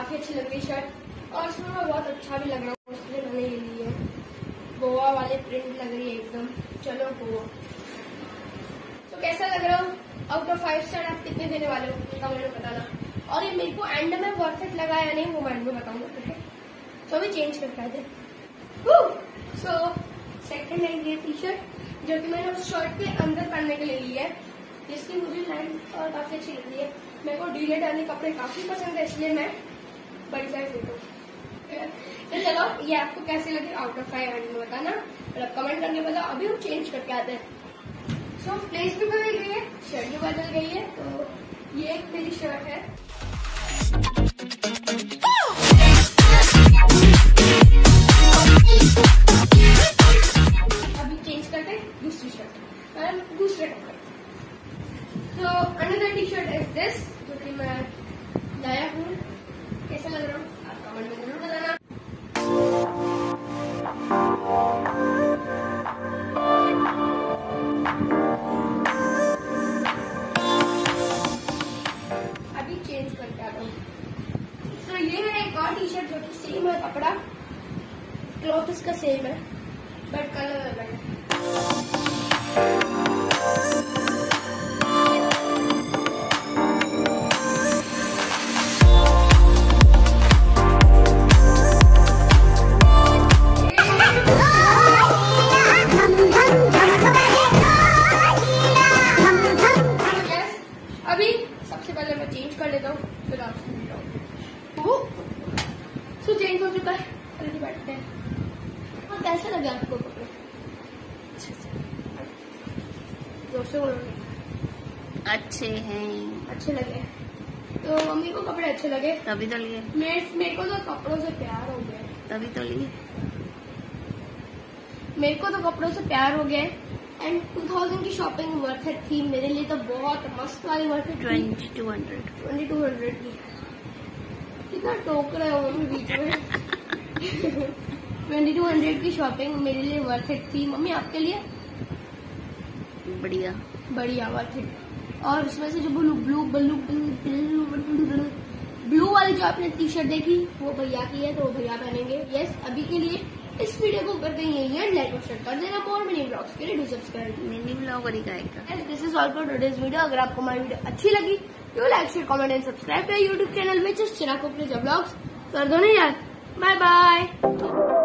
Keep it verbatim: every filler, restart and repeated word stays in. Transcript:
काफी अच्छी लग रही है शर्ट और इसमें मैं बहुत अच्छा भी लग रहा हूँ, इसलिए मैंने ये ली है। गोवा वाले प्रिंट लग रही है एकदम। चलो गोवा। तो कैसा लग रहा हूँ? आउट ऑफ फाइव स्टार आप कितने देने वाले हो कमेंट में बताना। और ये मेरे को एंड में वर्थ इट लगा या नहीं वो मैं एंड में बताऊंगा, ठीक है? तो अभी चेंज करके आते। सो सेकंड है ये टी शर्ट जो कि मैंने उस शर्ट के अंदर पहनने के लिए ली है, जिसकी मुझे लाइन और काफी अच्छी लग रही है। मेरे को ढीले ढाले कपड़े काफी पसंद है, इसलिए मैं बड़ी साइज लेता हूँ। तो चलो ये आपको कैसे लगे आउट ऑफ फाइव एंड में बताना, मतलब कमेंट करके बताओ। अभी हम चेंज करके आते हैं। सो so, प्लेस भी बदल गई है, शर्ट भी बदल गई है। तो ये एक मेरी शर्ट है। अभी चेंज करते हैं दूसरी शर्ट, मतलब दूसरे कपड़े। तो another T shirt is this जो कि मैं लाया हूँ। कैसा लग रहा हूँ आप कमेंट में जरूर बताना। चेंज करके आता हूँ। तो ये है एक और टी शर्ट जो कि सेम है, कपड़ा क्लॉथ इसका सेम है बट कलर अलग है। अभी सबसे पहले मैं चेंज कर लेता हूँ, फिर आपसे मिलता हूँ। सो चेंज हो चुका है, अभी बैठते हैं। और कैसे लगे आपको कपड़े? जोर से बोलो। अच्छे हैं। अच्छे लगे तो मम्मी को कपड़े अच्छे लगे तभी तो लिए। मेरे को तो कपड़ों से प्यार हो गया, तभी तो लिए। मेरे को तो कपड़ों से प्यार हो गया एंड टू थाउजेंड की शॉपिंग वर्थ इट थी मेरे लिए, तो बहुत मस्त वाली worth it. Twenty two hundred twenty two hundred की कितना टोक रहे हो मम्मी बीच में। ट्वेंटी टू हंड्रेड की शॉपिंग मेरे लिए वर्थ इट थी। मम्मी आपके लिए? बढ़िया बढ़िया वर्थ इट। और उसमें से जो blue blue blue blue blue blue वाली जो आपने टी शर्ट देखी वो भैया की है, तो वो भैया पहनेंगे। यस, अभी के लिए इस वीडियो को करते हैं यही है। लाइक और शेयर कर देना। और मिनी ब्लॉग्स के लिए डू सब्सक्राइब। मिनी ब्लॉग और गाएगा। This is all for today's video. अगर आपको हमारी वीडियो अच्छी लगी तो like share comment and subscribe to YouTube channel which is Chirag blogs. कर दो ना यार। Bye bye.